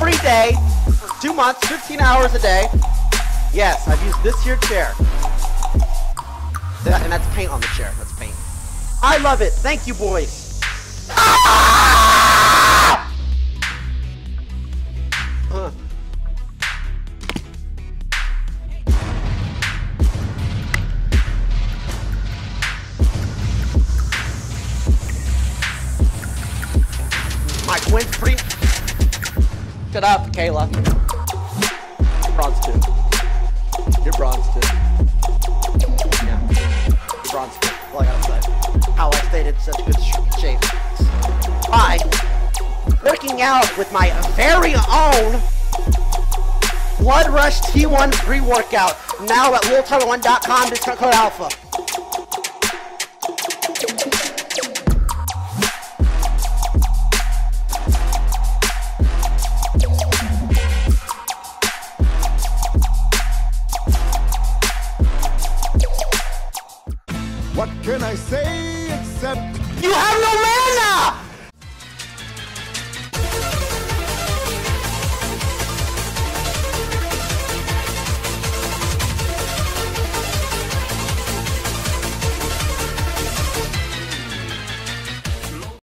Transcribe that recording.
every day for 2 months, 15 hours a day. Yes, I've used this here chair. And that's paint on the chair. That's paint. I love it. Thank you, boys. Ah! My twin free. Shut up, Kayla. Bronze 2. You're bronze 2. Yeah. You're bronze 2. All I gotta say. How I stayed in such good shape. By working out with my very own Blood Rush T1 free workout. Now at TYLER1.com, discount code alpha. What can I say except You have no mana!